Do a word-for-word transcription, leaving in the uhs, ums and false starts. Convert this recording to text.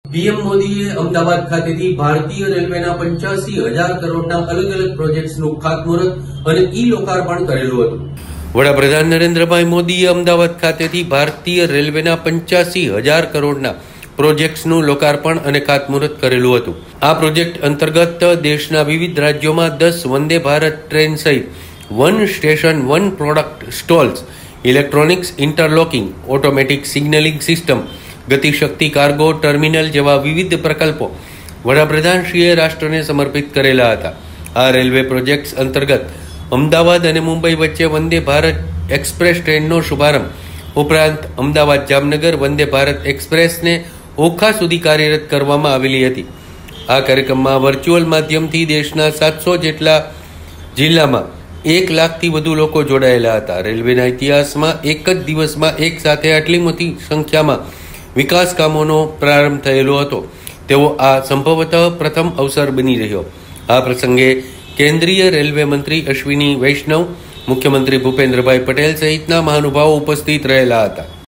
PM મોદીએ અમદાવાદ ખાતેથી ભારતીય રેલવેના પંચ્યાસી હજાર કરોડના અલગ અલગ પ્રોજેક્ટ્સનું ખાતમુહૂર્ત અને ઈ લોકાર્પણ કરેલું હતું। વડાપ્રધાન નરેન્દ્રભાઈ મોદીએ અમદાવાદ ખાતેથી ભારતીય રેલવેના પંચ્યાસી હજાર કરોડના પ્રોજેક્ટ્સનું લોકાર્પણ અને ખાતમુહૂર્ત કરેલું હતું। આ પ્રોજેક્ટ અંતર્ગત દેશના વિવિધ રાજ્યોમાં દસ વંદે ભારત ટ્રેન સહિત one station one product stalls, electronics interlocking, automatic signalling system, Gatishakti cargo terminal જેવા વિવિધ પ્રકલ્પો વડાપ્રધાનશ્રીએ રાષ્ટ્રને સમર્પિત કરેલા હતા। આ રેલવે પ્રોજેક્ટ્સ અંતર્ગત અમદાવાદ અને મુંબઈ વચ્ચે વંદે ભારત એક્સપ્રેસ ટ્રેનનો શુભારંભ ઉપરાંત અમદાવાદ જામનગર વંદે ભારત એક્સપ્રેસને ઓખા સુધી કાર્યરત કરવામાં આવેલી હતી। આ કાર્યક્રમમાં વર્ચ્યુઅલ માધ્યમથી દેશના સાતસો જેટલા જિલ્લામાં એક લાખથી વધુ લોકો જોડાયેલા હતા। રેલવેના ઇતિહાસમાં એક જ દિવસમાં એક સાથે આટલી મોટી સંખ્યામાં વિકાસ કામોનો પ્રારંભ થયેલો હતો તેવો આ સંભવતઃ પ્રથમ અવસર બની રહ્યો। આ પ્રસંગે કેન્દ્રીય રેલવે મંત્રી અશ્વિની વૈષ્ણવ, મુખ્યમંત્રી ભૂપેન્દ્રભાઈ પટેલ સહિતના મહાનુભાવો ઉપસ્થિત રહેલા હતા।